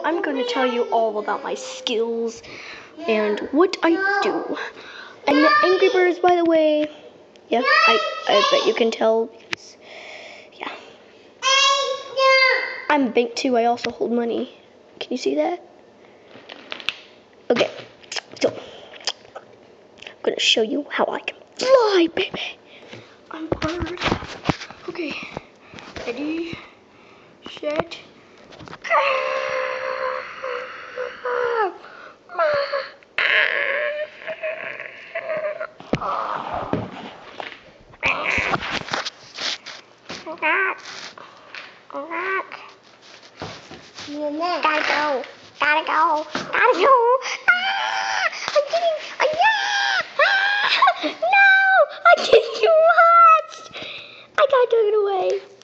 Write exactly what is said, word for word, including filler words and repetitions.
I'm going to tell you all about my skills and what I do. And the Angry Birds, by the way, yeah, I, I bet you can tell, because, yeah. I'm a bank too, I also hold money. Can you see that? Okay, so, I'm going to show you how I can fly, baby. I'm a bird. Okay, ready, set, Gotta go, gotta go, gotta go. Ah, I'm getting, uh, yeah, ah, no, I'm getting watched. I got taken away.